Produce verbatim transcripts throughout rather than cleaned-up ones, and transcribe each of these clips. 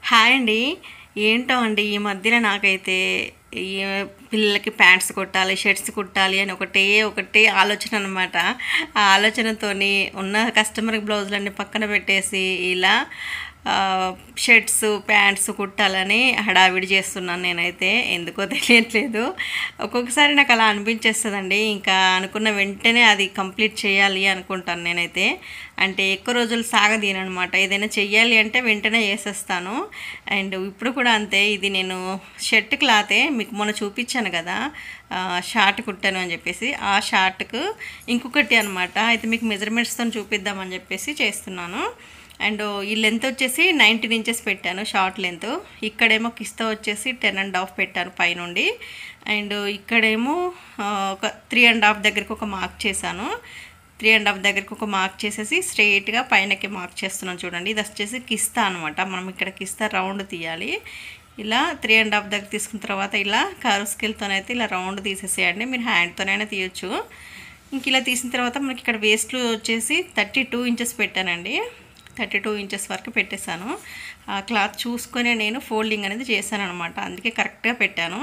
Hi అండి. ఏంటో అండి ఈ మధ్యన నాకైతే ఈ పిల్లలకి ప్యాంట్స్ కుట్టాలి, షర్ట్స్ కుట్టాలి అని ఒకటే ఒకటే ఆలోచన అనమాట. ఆ ఆలోచనతోని ఉన్న కస్టమర్ బ్లౌజులన్నీ పక్కన పెట్టేసి ఇలా ఆహ్, షర్ట్స్, ప్యాంట్స్ కుట్టాలని హడావిడి చేస్తున్నాను నేనైతే. ఎందుకో తెలియట్లేదు. ఒక్కొక్కసారి నాకు అలా అనిపించేస్తదండి. ఇంకా అనుకున్న వెంటనే అది కంప్లీట్ చేయాలి అనుకుంటాను నేనైతే. అంటే ఎక్కువ రోజులు సాగదీయననమాట. ఏదైనా చెయ్యాలి అంటే వెంటనే చేసేస్తాను. అండ్ ఇప్పుడు కూడా అంతే. ఇది నేను షర్ట్ క్లాతే మీకు మొన్న చూపించాను కదా, ఆహ్, షార్ట్ కుట్టాను అని చెప్పేసి. ఆ షార్ట్‌కు ఇంకొకటి అనమాట. అయితే మీకు మెజర్‌మెంట్స్‌తోని చూపిద్దామని చెప్పేసి చేస్తున్నాను. అండ్ ఈ లెంత్ వచ్చేసి నైన్టీన్ ఇంచెస్ పెట్టాను, షార్ట్ లెంత్. ఇక్కడేమో కిస్తా వచ్చేసి టెన్ అండ్ హాఫ్ పెట్టాను పైనుండి. అండ్ ఇక్కడేమో ఆహ్, ఒక త్రీ అండ్ హాఫ్ దగ్గరికి ఒక మార్క్ చేశాను. త్రీ అండ్ హాఫ్ దగ్గరికి ఒక మార్క్ చేసేసి స్ట్రెయిట్‌గా పైనకి మార్క్ చేస్తున్నాను చూడండి. ఇది వచ్చేసి కిస్తా అనమాట. మనం ఇక్కడ కిస్తా రౌండ్ తీయాలి. ఇలా త్రీ అండ్ హాఫ్ దగ్గర తీసుకున్న తర్వాత ఇలా కర్వ్ స్కేల్‌తోనైతే ఇలా రౌండ్ తీసేసేయండి. మీరు హ్యాండ్‌తోనైనా తీయొచ్చు. ఇంక ఇలా తీసిన తర్వాత మనకి ఇక్కడ వేస్ట్‌లో వచ్చేసి థర్టీ టూ ఇంచెస్ పెట్టానండి. థర్టీ టూ ఇంచెస్ వరకు పెట్టేశాను. ఆ క్లాత్ చూసుకొని నేను ఫోల్డింగ్ అనేది చేశాను అనమాట. అందుకే కరెక్ట్గా పెట్టాను.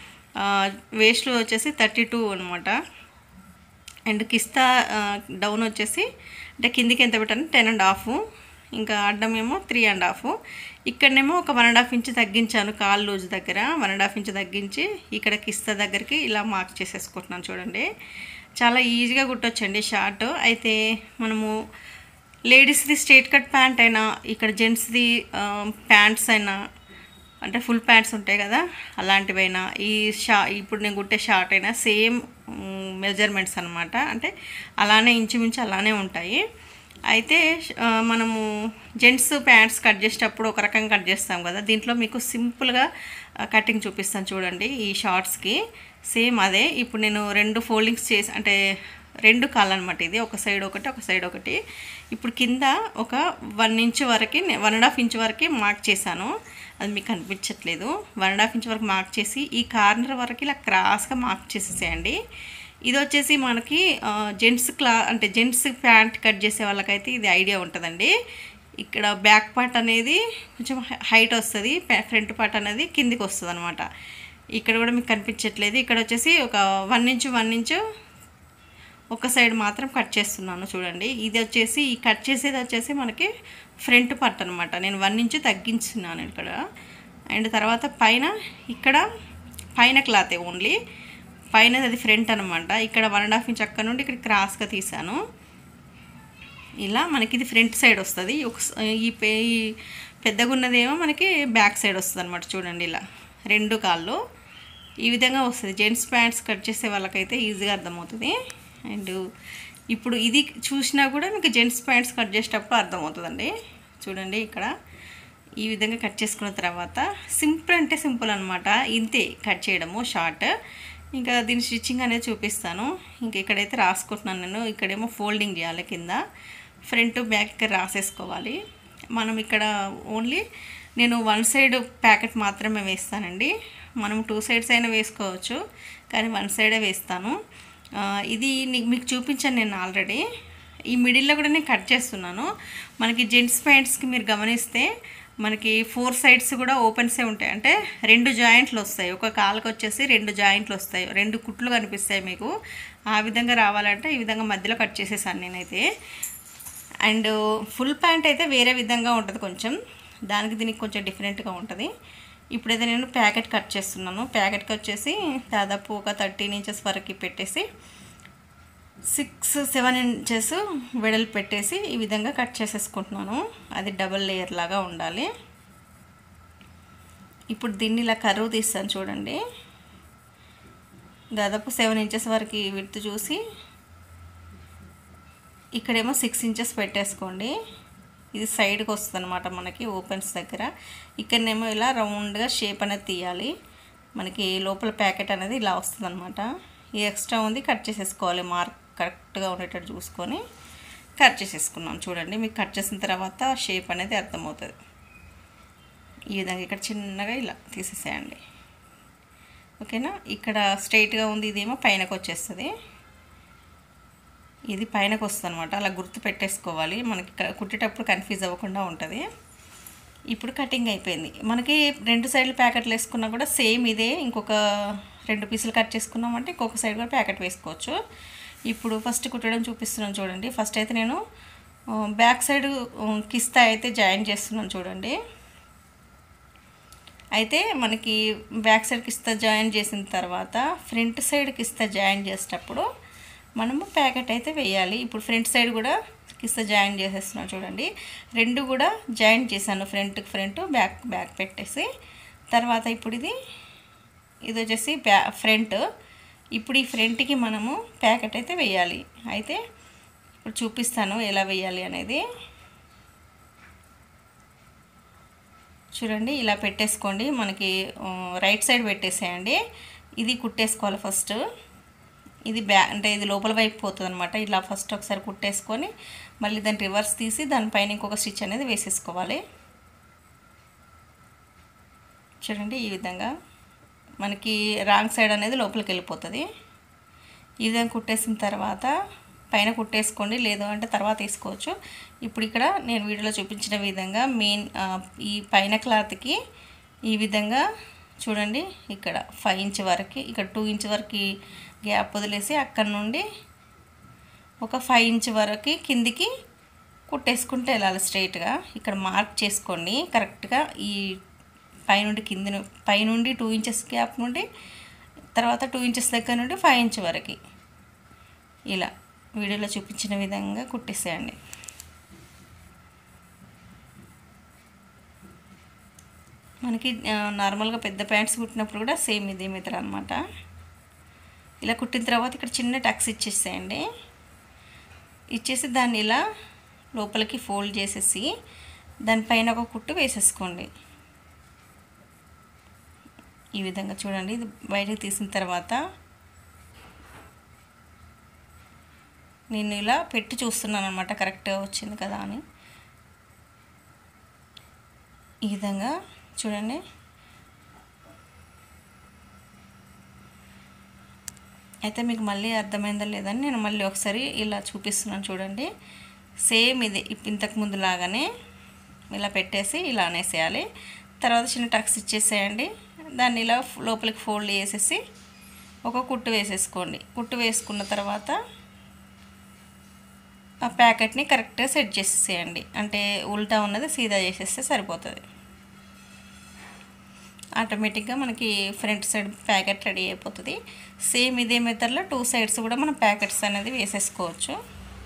వేస్ట్లో వచ్చేసి థర్టీ టూ అనమాట. అండ్ కిస్తా డౌన్ వచ్చేసి అంటే కిందికి ఎంత పెట్టాను, టెన్ అండ్ హాఫ్. ఇంకా అడ్డం ఏమో త్రీ అండ్ హాఫ్. ఇక్కడనేమో ఒక వన్ అండ్ హాఫ్ ఇంచ్ తగ్గించాను కాల్ లూజ్ దగ్గర. వన్ అండ్ హాఫ్ ఇంచ్ తగ్గించి ఇక్కడ కిస్తా దగ్గరికి ఇలా మార్క్ చేసేసుకుంటున్నాను చూడండి. చాలా ఈజీగా కుట్టొచ్చండి షార్ట్. అయితే మనము లేడీస్ది స్ట్రైట్ కట్ ప్యాంట్ అయినా, ఇక్కడ జెంట్స్ది ప్యాంట్స్ అయినా, అంటే ఫుల్ ప్యాంట్స్ ఉంటాయి కదా, అలాంటివైనా ఈ షా ఇప్పుడు నేను కుట్టే షార్ట్ అయినా సేమ్ మెజర్మెంట్స్ అనమాట. అంటే అలానే ఇంచుమించు అలానే ఉంటాయి. అయితే మనము జెంట్స్ ప్యాంట్స్ కట్ చేసేటప్పుడు ఒక రకంగా కట్ చేస్తాం కదా, దీంట్లో మీకు సింపుల్గా కటింగ్ చూపిస్తాను చూడండి. ఈ షార్ట్స్కి సేమ్ అదే. ఇప్పుడు నేను రెండు ఫోల్డింగ్స్ చేసి, అంటే రెండు కాళ్ళనమాట. ఇది ఒక సైడ్ ఒకటి, ఒక సైడ్ ఒకటి. ఇప్పుడు కింద ఒక వన్ ఇంచ్ వరకు, వన్ అండ్ హాఫ్ ఇంచ్ వరకు మార్క్ చేశాను. అది మీకు కనిపించట్లేదు. వన్ అండ్ హాఫ్ ఇంచ్ వరకు మార్క్ చేసి ఈ కార్నర్ వరకు ఇలా క్రాస్గా మార్క్ చేసేసేయండి. ఇది వచ్చేసి మనకి జెంట్స్ క్లా అంటే జెంట్స్ ప్యాంట్ కట్ చేసే వాళ్ళకైతే ఇది ఐడియా ఉంటుందండి. ఇక్కడ బ్యాక్ పార్ట్ అనేది కొంచెం హైట్ వస్తుంది, ఫ్రంట్ పార్ట్ అనేది కిందికి వస్తుంది అనమాట. ఇక్కడ కూడా మీకు కనిపించట్లేదు. ఇక్కడ వచ్చేసి ఒక వన్ ఇంచు వన్ ఇంచు ఒక సైడ్ మాత్రం కట్ చేస్తున్నాను చూడండి. ఇది వచ్చేసి ఈ కట్ చేసేది వచ్చేసి మనకి ఫ్రంట్ పార్ట్ అనమాట. నేను వన్ ఇంచు తగ్గించున్నాను ఇక్కడ. అండ్ తర్వాత పైన ఇక్కడ పైన క్లాతే ఓన్లీ పైన, అది ఫ్రంట్ అనమాట. ఇక్కడ వన్ అండ్ హాఫ్ ఇంచ్ అక్కడ నుండి ఇక్కడ క్రాస్గా తీసాను. ఇలా మనకి ఇది ఫ్రంట్ సైడ్ వస్తుంది. ఒక ఈ పే ఈ పెద్దగా ఉన్నదేమో మనకి బ్యాక్ సైడ్ వస్తుంది అనమాట. చూడండి ఇలా రెండు కాళ్ళు ఈ విధంగా వస్తుంది. జెంట్స్ ప్యాంట్స్ కట్ చేసే వాళ్ళకైతే ఈజీగా అర్థమవుతుంది. అండ్ ఇప్పుడు ఇది చూసినా కూడా మీకు జెంట్స్ ప్యాంట్స్ కట్ చేసేటప్పుడు అర్థమవుతుందండి. చూడండి ఇక్కడ ఈ విధంగా కట్ చేసుకున్న తర్వాత సింపుల్ అంటే సింపుల్ అనమాట. ఇంతే కట్ చేయడము షార్ట్. ఇంకా దీని స్టిచ్చింగ్ అనేది చూపిస్తాను. ఇంక ఇక్కడైతే రాసుకుంటున్నాను నేను. ఇక్కడేమో ఫోల్డింగ్ చేయాలి, కింద ఫ్రంట్ బ్యాక్ ఇక్కడ రాసేసుకోవాలి. మనం ఇక్కడ ఓన్లీ నేను వన్ సైడ్ ప్యాకెట్ మాత్రమే వేస్తానండి. మనం టూ సైడ్స్ అయినా వేసుకోవచ్చు, కానీ వన్ సైడే వేస్తాను. ఇది మీకు చూపించాను నేను ఆల్రెడీ. ఈ మిడిల్లో కూడా నేను కట్ చేస్తున్నాను. మనకి జెంట్స్ ప్యాంట్స్కి మీరు గమనిస్తే మనకి ఫోర్ సైడ్స్ కూడా ఓపెన్సే ఉంటాయి. అంటే రెండు జాయింట్లు వస్తాయి. ఒక కాలుకి వచ్చేసి రెండు జాయింట్లు వస్తాయి, రెండు కుట్లు కనిపిస్తాయి మీకు. ఆ విధంగా రావాలంటే ఈ విధంగా మధ్యలో కట్ చేసేసాను నేనైతే. అండ్ ఫుల్ ప్యాంట్ అయితే వేరే విధంగా ఉంటుంది కొంచెం, దానికి దీనికి కొంచెం డిఫరెంట్గా ఉంటుంది. ఇప్పుడైతే నేను ప్యాకెట్ కట్ చేస్తున్నాను. ప్యాకెట్కి వచ్చేసి దాదాపు ఒక థర్టీన్ ఇంచెస్ వరకు పెట్టేసి సిక్స్ సెవెన్ ఇంచెస్ వెడల్పు పెట్టేసి ఈ విధంగా కట్ చేసేసుకుంటున్నాను. అది డబల్ లేయర్ లాగా ఉండాలి. ఇప్పుడు దీన్ని ఇలా కర్వ్ తీస్తాను చూడండి. దాదాపు సెవెన్ ఇంచెస్ వరకు విడ్త్ చూసి ఇక్కడేమో సిక్స్ ఇంచెస్ పెట్టేసుకోండి. ఇది సైడ్కి వస్తుంది అనమాట మనకి ఓపెన్స్ దగ్గర. ఇక్కడనేమో ఇలా రౌండ్గా షేప్ అనేది తీయాలి. మనకి లోపల ప్యాకెట్ అనేది ఇలా వస్తుంది అనమాట. ఈ ఎక్స్ట్రా ఉంది కట్ చేసేసుకోవాలి. మార్క్ కరెక్ట్గా ఉండేటట్టు చూసుకొని కట్ చేసేసుకున్నాం చూడండి. మీకు కట్ చేసిన తర్వాత షేప్ అనేది అర్థమవుతుంది. ఈ విధంగా ఇక్కడ చిన్నగా ఇలా తీసేసేయండి. ఓకేనా. ఇక్కడ స్ట్రైట్గా ఉంది, ఇదేమో పైనకు వచ్చేస్తుంది. ఇది పైనకు వస్తుంది అనమాట. అలా గుర్తు పెట్టేసుకోవాలి, మనకి కుట్టేటప్పుడు కన్ఫ్యూజ్ అవ్వకుండా ఉంటుంది. ఇప్పుడు కటింగ్ అయిపోయింది. మనకి రెండు సైడ్లు ప్యాకెట్లు వేసుకున్నా కూడా సేమ్ ఇదే. ఇంకొక రెండు పీసులు కట్ చేసుకున్నామంటే ఇంకొక సైడ్ కూడా ప్యాకెట్ వేసుకోవచ్చు. ఇప్పుడు ఫస్ట్ కుట్టడం చూపిస్తున్నాను చూడండి. ఫస్ట్ అయితే నేను బ్యాక్ సైడ్ కిస్తా అయితే జాయిన్ చేస్తున్నాను చూడండి. అయితే మనకి బ్యాక్ సైడ్ కిస్తా జాయిన్ చేసిన తర్వాత ఫ్రంట్ సైడ్ కిస్తా జాయిన్ చేసేటప్పుడు మనము ప్యాకెట్ అయితే వేయాలి. ఇప్పుడు ఫ్రంట్ సైడ్ కూడా కిస్తా జాయిన్ చేసేస్తున్నాను చూడండి. రెండు కూడా జాయిన్ చేశాను, ఫ్రంట్కి ఫ్రంట్ బ్యాక్ బ్యాక్ పెట్టేసి. తర్వాత ఇప్పుడు ఇది ఇది వచ్చేసి బ్యా ఫ్రంట్. ఇప్పుడు ఈ ఫ్రంట్కి మనము ప్యాకెట్ అయితే వేయాలి. అయితే ఇప్పుడు చూపిస్తాను ఎలా వేయాలి అనేది. చూడండి, ఇలా పెట్టేసుకోండి. మనకి రైట్ సైడ్ పెట్టేసేయండి. ఇది కుట్టేసుకోవాలి ఫస్ట్. ఇది బ్యా అంటే ఇది లోపల వైపు పోతుంది అనమాట. ఇలా ఫస్ట్ ఒకసారి కుట్టేసుకొని మళ్ళీ దాన్ని రివర్స్ తీసి దానిపైన ఇంకొక స్టిచ్ అనేది వేసేసుకోవాలి. చూడండి, ఈ విధంగా మనకి రాంగ్ సైడ్ అనేది లోపలికి వెళ్ళిపోతుంది. ఈ విధంగా కుట్టేసిన తర్వాత పైన కుట్టేసుకోండి, లేదు అంటే తర్వాత వేసుకోవచ్చు. ఇప్పుడు ఇక్కడ నేను వీడియోలో చూపించిన విధంగా మెయిన్ ఈ పైన క్లాత్కి ఈ విధంగా చూడండి, ఇక్కడ ఫైవ్ ఇంచ్ వరకు, ఇక్కడ టూ ఇంచ్ వరకు గ్యాప్ వదిలేసి అక్కడ నుండి ఒక ఫైవ్ ఇంచ్ వరకు కిందికి కుట్టేసుకుంటే వెళ్ళాలి స్ట్రైట్గా. ఇక్కడ మార్క్ చేసుకోండి కరెక్ట్గా. ఈ పైనుండి కింది పైనుండి టూ ఇంచెస్ గ్యాప్ నుండి తర్వాత టూ ఇంచెస్ దగ్గర నుండి ఫైవ్ ఇంచ్ వరకు ఇలా వీడియోలో చూపించిన విధంగా కుట్టేసేయండి. మనకి నార్మల్గా పెద్ద ప్యాంట్స్ కుట్టినప్పుడు కూడా సేమ్ ఇదే మెథడ్ అనమాట. ఇలా కుట్టిన తర్వాత ఇక్కడ చిన్న టక్స్ ఇచ్చేసేయండి. ఇచ్చేసి దాన్ని ఇలా లోపలికి ఫోల్డ్ చేసేసి దానిపైన ఒక కుట్టు వేసేసుకోండి. ఈ విధంగా చూడండి. ఇది బయటకు తీసిన తర్వాత నేను ఇలా పెట్టి చూస్తున్నాను అనమాట, కరెక్ట్గా వచ్చింది కదా అని. ఈ విధంగా చూడండి. అయితే మీకు మళ్ళీ అర్థమైందా లేదని నేను మళ్ళీ ఒకసారి ఇలా చూపిస్తున్నాను చూడండి. సేమ్ ఇది ఇంతకుముందు లాగానే ఇలా పెట్టేసి ఇలా అనేసేయాలి. తర్వాత చిన్న టక్స్ ఇచ్చేసేయండి. దాన్ని ఇలా లోపలికి ఫోల్డ్ చేసేసి ఒక కుట్టు వేసేసుకోండి. కుట్టు వేసుకున్న తర్వాత ఆ ప్యాకెట్ని కరెక్ట్గా సెట్ చేసేసేయండి. అంటే ఉల్టా ఉన్నది సీదా చేసేస్తే సరిపోతుంది. ఆటోమేటిక్గా మనకి ఫ్రంట్ సైడ్ ప్యాకెట్ రెడీ అయిపోతుంది. సేమ్ ఇదే మెథడ్లో టూ సైడ్స్ కూడా మనం ప్యాకెట్స్ అనేది వేసేసుకోవచ్చు.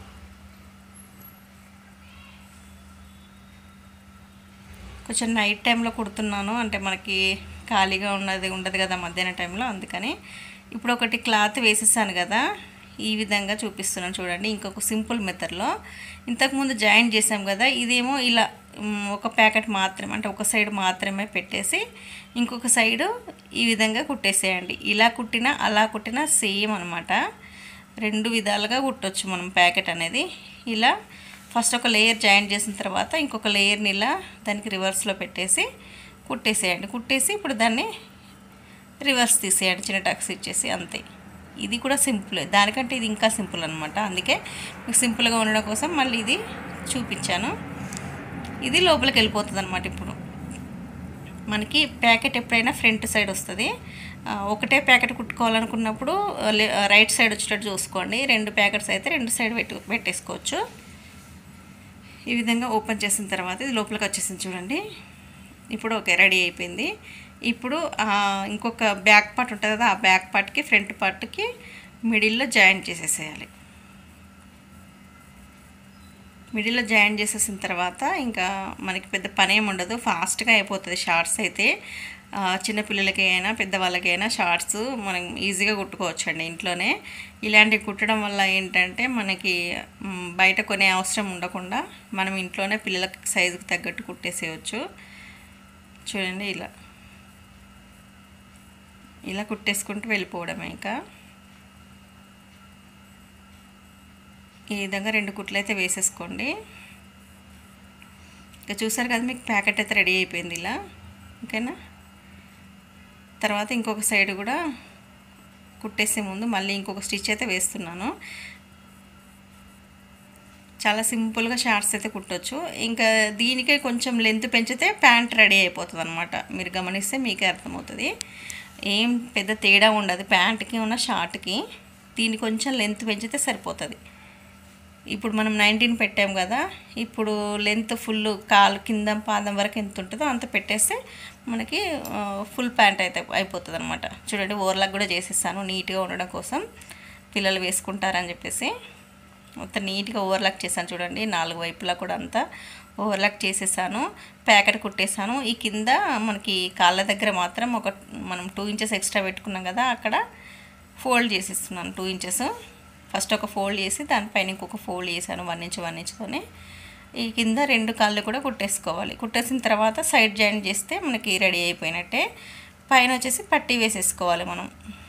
కొంచెం నైట్ టైంలో కుడుతున్నాను, అంటే మనకి ఖాళీగా ఉన్నది ఉండదు కదా మధ్యాహ్నం టైంలో, అందుకని ఇప్పుడు ఒకటి క్లాత్ వేసేసాను కదా, ఈ విధంగా చూపిస్తున్నాను చూడండి. ఇంకొక సింపుల్ మెథడ్లో ఇంతకుముందు జాయిన్ చేసాం కదా, ఇదేమో ఇలా ఒక ప్యాకెట్ మాత్రమే, అంటే ఒక సైడ్ మాత్రమే పెట్టేసి ఇంకొక సైడు ఈ విధంగా కుట్టేసేయండి. ఇలా కుట్టినా అలా కుట్టినా సేమ్ అనమాట. రెండు విధాలుగా కుట్టవచ్చు మనం ప్యాకెట్ అనేది. ఇలా ఫస్ట్ ఒక లేయర్ జాయిన్ చేసిన తర్వాత ఇంకొక లేయర్ని ఇలా దానికి రివర్స్లో పెట్టేసి కుట్టేసేయండి. కుట్టేసి ఇప్పుడు దాన్ని రివర్స్ తీసేయండి, చిన్న టక్స్ ఇచ్చేసి, అంతే. ఇది కూడా సింపుల్, దానికంటే ఇది ఇంకా సింపుల్ అనమాట. అందుకే మీకు సింపుల్గా ఉండడం కోసం మళ్ళీ ఇది చూపించాను. ఇది లోపలికి వెళ్ళిపోతుంది అనమాట. ఇప్పుడు మనకి ప్యాకెట్ ఎప్పుడైనా ఫ్రంట్ సైడ్ వస్తుంది. ఒకటే ప్యాకెట్ కుట్టుకోవాలనుకున్నప్పుడు రైట్ సైడ్ వచ్చేటట్టు చూసుకోండి. రెండు ప్యాకెట్స్ అయితే రెండు సైడ్ పెట్టు పెట్టేసుకోవచ్చు. ఈ విధంగా ఓపెన్ చేసిన తర్వాత ఇది లోపలికి వచ్చేసింది చూడండి. ఇప్పుడు ఓకే, రెడీ అయిపోయింది. ఇప్పుడు ఇంకొక బ్యాక్ పార్ట్ ఉంటుంది కదా, ఆ బ్యాక్ పార్ట్కి ఫ్రంట్ పార్ట్కి మిడిల్లో జాయిన్ చేసేసేయాలి. మిడిల్లో జాయిన్ చేసేసిన తర్వాత ఇంకా మనకి పెద్ద పని ఏమి ఉండదు, ఫాస్ట్గా అయిపోతుంది. షార్ట్స్ అయితే చిన్నపిల్లలకి అయినా పెద్దవాళ్ళకైనా షార్ట్స్ మనం ఈజీగా కుట్టుకోవచ్చండి ఇంట్లోనే. ఇలాంటివి కుట్టడం వల్ల ఏంటంటే మనకి బయట కొనే అవసరం ఉండకుండా మనం ఇంట్లోనే పిల్లలకి సైజుకి తగ్గట్టు కుట్టేసేయచ్చు. చూడండి, ఇలా ఇలా కుట్టేసుకుంటూ వెళ్ళిపోవడమే. ఇంకా ఈ విధంగా రెండు కుట్లు అయితే వేసేసుకోండి. ఇక చూసారు కదా, మీకు ప్యాకెట్ అయితే రెడీ అయిపోయింది ఇలా. ఓకేనా? తర్వాత ఇంకొక సైడ్ కూడా కుట్టేసే ముందు మళ్ళీ ఇంకొక స్టిచ్ అయితే వేస్తున్నాను. చాలా సింపుల్గా షార్ట్స్ అయితే కుట్టొచ్చు. ఇంకా దీనికే కొంచెం లెంత్ పెంచితే ప్యాంట్ రెడీ అయిపోతుంది అనమాట. మీరు గమనిస్తే మీకే అర్థమవుతుంది. ఏం పెద్ద తేడా ఉండదు ప్యాంట్కి ఉన్న షార్ట్కి. దీన్ని కొంచెం లెంత్ పెంచితే సరిపోతుంది. ఇప్పుడు మనం నైన్టీన్ పెట్టాం కదా, ఇప్పుడు లెంత్ ఫుల్ కాలు కింద పాదం వరకు ఎంత ఉంటుందో అంత పెట్టేస్తే మనకి ఫుల్ ప్యాంట్ అయితే అయిపోతుంది అనమాట. చూడండి, ఓవర్లాక్ కూడా చేసేసాను నీట్గా ఉండడం కోసం, పిల్లలు వేసుకుంటారని చెప్పేసి మొత్తం నీట్గా ఓవర్లాక్ చేశాను. చూడండి, నాలుగు వైపులా కూడా అంతా ఓవర్లాక్ చేసేసాను, ప్యాకెట్ కుట్టేసాను. ఈ కింద మనకి కాళ్ళ దగ్గర మాత్రం ఒక మనం టూ ఇంచెస్ ఎక్స్ట్రా పెట్టుకున్నాం కదా, అక్కడ ఫోల్డ్ చేసేస్తున్నాను టూ ఇంచెస్. ఫస్ట్ ఒక ఫోల్డ్ చేసి దానిపైన ఇంకొక ఫోల్డ్ చేశాను వన్ ఇంచ్ వన్ ఇంచ్తోనే. ఈ కింద రెండు కాళ్ళు కూడా కుట్టేసుకోవాలి. కుట్టేసిన తర్వాత సైడ్ జాయింట్ చేస్తే మనకి రెడీ అయిపోయినట్టే. పైన వచ్చేసి పట్టీ వేసేసుకోవాలి మనం.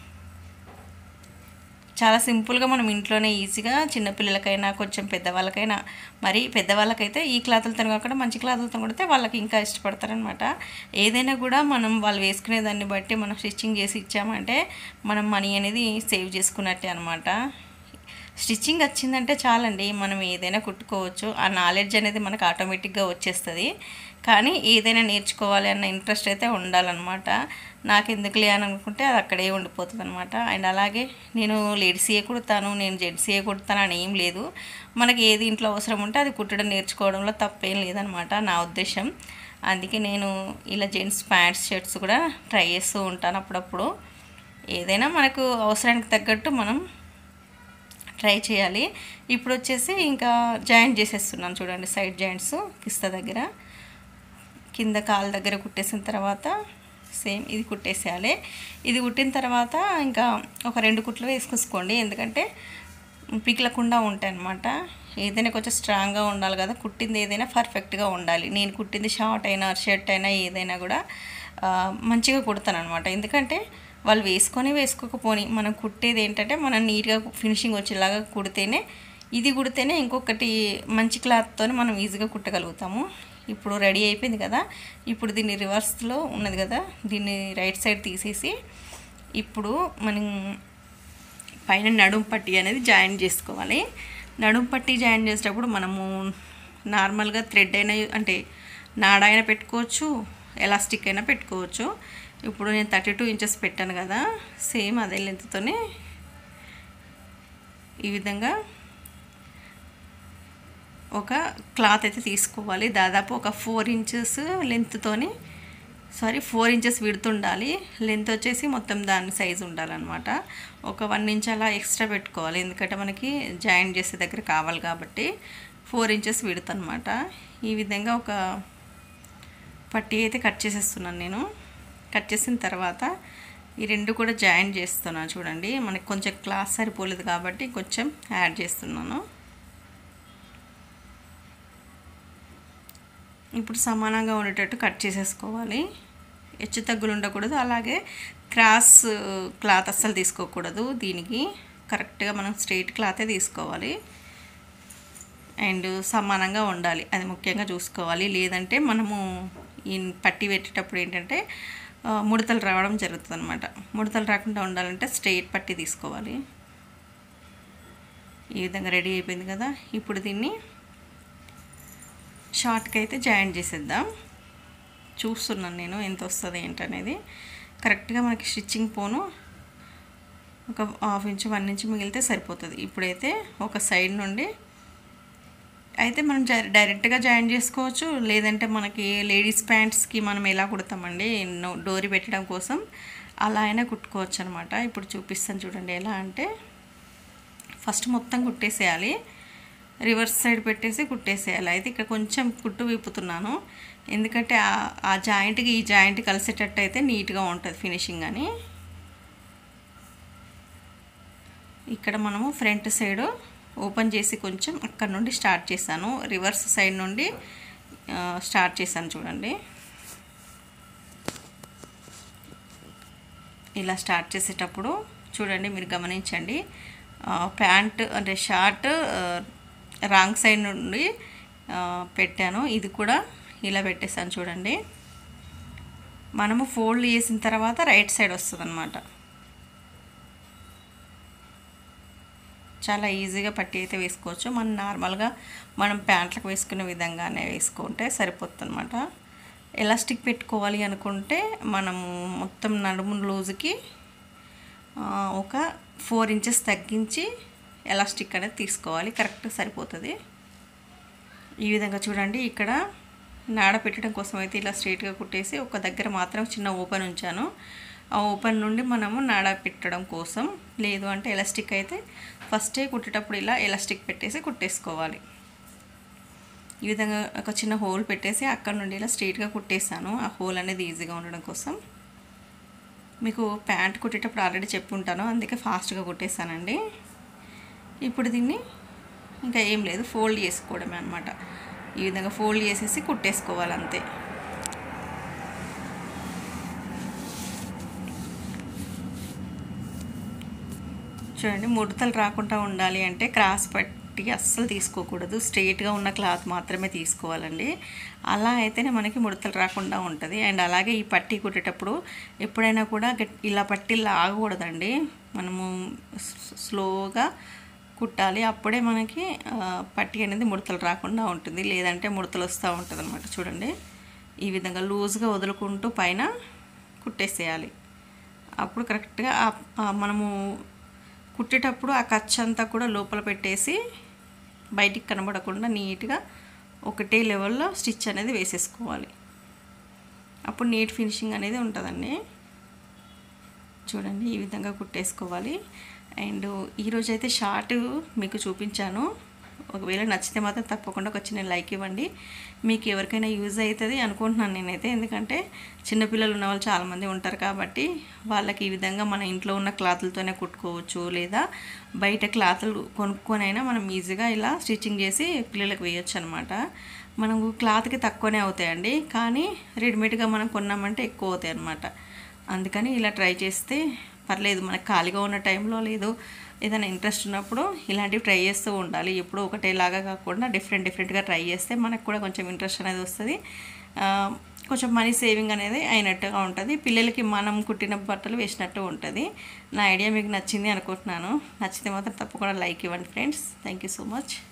చాలా సింపుల్గా మనం ఇంట్లోనే ఈజీగా చిన్నపిల్లలకైనా కొంచెం పెద్దవాళ్ళకైనా, మరి పెద్దవాళ్ళకైతే ఈ క్లాతులతో కాకుండా మంచి క్లాతులతో కుడితే వాళ్ళకి ఇంకా ఇష్టపడతారనమాట. ఏదైనా కూడా మనం వాళ్ళు వేసుకునే దాన్ని బట్టి మనం స్టిచ్చింగ్ చేసి ఇచ్చామంటే మనం మనీ అనేది సేవ్ చేసుకున్నట్టే అనమాట. స్టిచ్చింగ్ వచ్చిందంటే చాలండి, మనం ఏదైనా కుట్టుకోవచ్చు. ఆ నాలెడ్జ్ అనేది మనకు ఆటోమేటిక్గా వచ్చేస్తుంది. కానీ ఏదైనా నేర్చుకోవాలి అన్న ఇంట్రెస్ట్ అయితే ఉండాలన్నమాట. నాకు ఎందుకులే అని అనుకుంటే అది అక్కడే ఉండిపోతుంది అనమాట. అండ్ అలాగే నేను లేడీసీయే కుడతాను, నేను జెంట్సీయే కుడతాను అని ఏం లేదు. మనకి ఏది ఇంట్లో అవసరం ఉంటే అది కుట్టడం నేర్చుకోవడంలో తప్పేం లేదనమాట నా ఉద్దేశం. అందుకే నేను ఇలా జెంట్స్ ప్యాంట్స్ షర్ట్స్ కూడా ట్రై చేస్తూ ఉంటాను అప్పుడప్పుడు. ఏదైనా మనకు అవసరానికి తగ్గట్టు మనం ట్రై చేయాలి. ఇప్పుడు వచ్చేసి ఇంకా జాయింట్ చేసేస్తున్నాను. చూడండి, సైడ్ జాయింట్స్ కిస్తా దగ్గర కింద కాలు దగ్గర కుట్టేసిన తర్వాత సేమ్ ఇది కుట్టేసేయాలి. ఇది కుట్టిన తర్వాత ఇంకా ఒక రెండు కుట్లు వేసుకొసుకోండి, ఎందుకంటే పిగిలకుండా ఉంటాయి అన్నమాట. ఏదైనా కొంచెం స్ట్రాంగ్గా ఉండాలి కదా, కుట్టింది ఏదైనా పర్ఫెక్ట్గా ఉండాలి. నేను కుట్టింది షార్ట్ అయినా షర్ట్ అయినా ఏదైనా కూడా మంచిగా కుడతాను అనమాట. ఎందుకంటే వాళ్ళు వేసుకొని వేసుకోకపోని మనం కుట్టేది ఏంటంటే మనం నీట్గా ఫినిషింగ్ వచ్చేలాగా కుడితేనే, ఇది కుడితేనే ఇంకొకటి మంచి క్లాత్తో మనం ఈజీగా కుట్టగలుగుతాము. ఇప్పుడు రెడీ అయిపోయింది కదా, ఇప్పుడు దీన్ని రివర్స్లో ఉన్నది కదా, దీన్ని రైట్ సైడ్ తీసేసి ఇప్పుడు మనం పైన నడుం పట్టీ అనేది జాయిన్ చేసుకోవాలి. నడుం పట్టీ జాయిన్ చేసేటప్పుడు మనము నార్మల్గా థ్రెడ్ అయినా అంటే నాడ అయినా పెట్టుకోవచ్చు, ఎలాస్టిక్ అయినా పెట్టుకోవచ్చు. ఇప్పుడు నేను థర్టీ టూ ఇంచెస్ పెట్టాను కదా, సేమ్ అదే లెంత్తోనే ఈ విధంగా ఒక క్లాత్ అయితే తీసుకోవాలి. దాదాపు ఒక ఫోర్ ఇంచెస్ లెంత్తోని సారీ ఫోర్ ఇంచెస్ విడుతుండాలి. లెంత్ వచ్చేసి మొత్తం దాని సైజు ఉండాలన్నమాట. ఒక వన్ ఇంచ్ అలా ఎక్స్ట్రా పెట్టుకోవాలి, ఎందుకంటే మనకి జాయింట్ చేసే దగ్గర కావాలి కాబట్టి. ఫోర్ ఇంచెస్ విడుతు అనమాట. ఈ విధంగా ఒక పట్టీ అయితే కట్ చేసేస్తున్నాను నేను. కట్ చేసిన తర్వాత ఈ రెండు కూడా జాయిన్ చేస్తున్నాను. చూడండి, మనకి కొంచెం క్లాత్ సరిపోలేదు కాబట్టి కొంచెం యాడ్ చేస్తున్నాను. ఇప్పుడు సమానంగా ఉండేటట్టు కట్ చేసేసుకోవాలి. హెచ్చు తగ్గులు ఉండకూడదు, అలాగే క్రాస్ క్లాత్ అస్సలు తీసుకోకూడదు. దీనికి కరెక్ట్గా మనం స్ట్రైట్ క్లాతే తీసుకోవాలి. అండ్ సమానంగా ఉండాలి, అది ముఖ్యంగా చూసుకోవాలి. లేదంటే మనము ఈ పట్టీ పెట్టేటప్పుడు ఏంటంటే ముడతలు రావడం జరుగుతుంది అనమాట. ముడతలు రాకుండా ఉండాలంటే స్ట్రైట్ పట్టీ తీసుకోవాలి. ఈ విధంగా రెడీ అయిపోయింది కదా, ఇప్పుడు దీన్ని షార్ట్కి అయితే జాయిన్ చేసేద్దాం. చూస్తున్నాను నేను ఎంత వస్తుంది ఏంటనేది. కరెక్ట్గా మనకి స్టిచ్చింగ్ పోను ఒక హాఫ్ ఇంచ్ వన్ ఇంచ్ మిగిలితే సరిపోతుంది. ఇప్పుడైతే ఒక సైడ్ నుండి అయితే మనం డైరెక్ట్గా జాయిన్ చేసుకోవచ్చు, లేదంటే మనకి లేడీస్ ప్యాంట్స్కి మనం ఎలా కుడతామండి డోరీ పెట్టడం కోసం అలా అయినా కుట్టుకోవచ్చు అనమాట. ఇప్పుడు చూపిస్తాను చూడండి ఎలా అంటే, ఫస్ట్ మొత్తం కుట్టేసేయాలి, రివర్స్ సైడ్ పెట్టేసి కుట్టేసేయాలి. అయితే ఇక్కడ కొంచెం కుట్టు విప్పుతున్నాను, ఎందుకంటే ఆ జాయింట్కి ఈ జాయింట్ కలిసేటట్టు అయితే నీట్గా ఉంటుంది ఫినిషింగ్ అని. ఇక్కడ మనము ఫ్రంట్ సైడ్ ఓపెన్ చేసి కొంచెం అక్కడ నుండి స్టార్ట్ చేశాను, రివర్స్ సైడ్ నుండి స్టార్ట్ చేశాను. చూడండి, ఇలా స్టార్ట్ చేసేటప్పుడు చూడండి మీరు గమనించండి, ప్యాంట్ అంటే షార్ట్ రాంగ్ సైడ్ నుండి పెట్టాను, ఇది కూడా ఇలా పెట్టేసాను. చూడండి, మనము ఫోల్డ్ చేసిన తర్వాత రైట్ సైడ్ వస్తుంది అన్నమాట. చాలా ఈజీగా పట్టి అయితే వేసుకోవచ్చు. మనం నార్మల్గా మనం ప్యాంట్లకు వేసుకునే విధంగానే వేసుకుంటే సరిపోతుంది అనమాట. ఎలాస్టిక్ పెట్టుకోవాలి అనుకుంటే మనము మొత్తం నడుము లూజుకి ఒక ఫోర్ ఇంచెస్ తగ్గించి ఎలాస్టిక్ అనేది తీసుకోవాలి, కరెక్ట్ సరిపోతుంది. ఈ విధంగా చూడండి, ఇక్కడ నాడ పెట్టడం కోసం అయితే ఇలా స్ట్రైట్గా కుట్టేసి ఒక దగ్గర మాత్రం చిన్న ఓపెన్ ఉంచాను. ఆ ఓపెన్ నుండి మనము నాడ పెట్టడం కోసం, లేదు అంటే ఎలాస్టిక్ అయితే ఫస్టే కుట్టేటప్పుడు ఇలా ఎలాస్టిక్ పెట్టేసి కుట్టేసుకోవాలి. ఈ విధంగా ఒక చిన్న హోల్ పెట్టేసి అక్కడ నుండి ఇలా స్ట్రైట్గా కుట్టేసాను, ఆ హోల్ అనేది ఈజీగా ఉండడం కోసం. మీకు ప్యాంట్ కుట్టేటప్పుడు ఆల్రెడీ చెప్పి ఉంటాను, అందుకే ఫాస్ట్గా కుట్టేసానండి. ఇప్పుడు దీన్ని ఇంకా ఏం లేదు, ఫోల్డ్ చేసుకోవడమే అనమాట. ఈ విధంగా ఫోల్డ్ చేసేసి కుట్టేసుకోవాలి అంతే. చూడండి, ముడతలు రాకుండా ఉండాలి అంటే క్రాస్ పట్టి అస్సలు తీసుకోకూడదు, స్ట్రైట్గా ఉన్న క్లాత్ మాత్రమే తీసుకోవాలండి. అలా అయితేనే మనకి ముడతలు రాకుండా ఉంటుంది. అండ్ అలాగే ఈ పట్టీ కుట్టేటప్పుడు ఎప్పుడైనా కూడా ఇలా పట్టి లాగకూడదండి, మనము స్లోగా కుట్టాలి, అప్పుడే మనకి పట్టీ అనేది ముడతలు రాకుండా ఉంటుంది, లేదంటే ముడతలు వస్తూ ఉంటుంది అనమాట. చూడండి, ఈ విధంగా లూజ్గా వదులుకుంటూ పైన కుట్టేసేయాలి. అప్పుడు కరెక్ట్గా మనము కుట్టేటప్పుడు ఆ ఖర్చు అంతా కూడా లోపల పెట్టేసి బయటికి కనబడకుండా నీట్గా ఒకటే లెవెల్లో స్టిచ్ అనేది వేసేసుకోవాలి. అప్పుడు నీట్ ఫినిషింగ్ అనేది ఉంటుందండి. చూడండి, ఈ విధంగా కుట్టేసుకోవాలి. అండ్ ఈరోజు అయితే షార్ట్ మీకు చూపించాను, ఒకవేళ నచ్చితే మాత్రం తప్పకుండా ఒక చిన్న లైక్ ఇవ్వండి. మీకు ఎవరికైనా యూజ్ అవుతుంది అనుకుంటున్నాను నేనైతే, ఎందుకంటే చిన్నపిల్లలు ఉన్న వాళ్ళు చాలామంది ఉంటారు కాబట్టి వాళ్ళకి ఈ విధంగా మన ఇంట్లో ఉన్న క్లాతులతోనే కుట్టుకోవచ్చు, లేదా బయట క్లాతులు కొనుక్కొనైనా మనం ఈజీగా ఇలా స్టిచ్చింగ్ చేసి పిల్లలకు వేయచ్చు అనమాట. మనకు క్లాత్కి తక్కువనే అవుతాయండి, కానీ రెడీమేడ్గా మనం కొన్నామంటే ఎక్కువ అవుతాయి అన్నమాట. అందుకని ఇలా ట్రై చేస్తే పర్లేదు, మనకు ఖాళీగా ఉన్న టైంలో లేదు ఏదైనా ఇంట్రెస్ట్ ఉన్నప్పుడు ఇలాంటివి ట్రై చేస్తూ ఉండాలి. ఎప్పుడు ఒకటేలాగా కాకుండా డిఫరెంట్ డిఫరెంట్గా ట్రై చేస్తే మనకు కూడా కొంచెం ఇంట్రెస్ట్ అనేది వస్తుంది, కొంచెం మనీ సేవింగ్ అనేది అయినట్టుగా ఉంటుంది, పిల్లలకి మనం కుట్టిన బట్టలు వేసినట్టు ఉంటుంది. నా ఐడియా మీకు నచ్చింది అనుకుంటున్నాను. నచ్చితే మాత్రం తప్పకుండా లైక్ ఇవ్వండి friends. Thank you so much.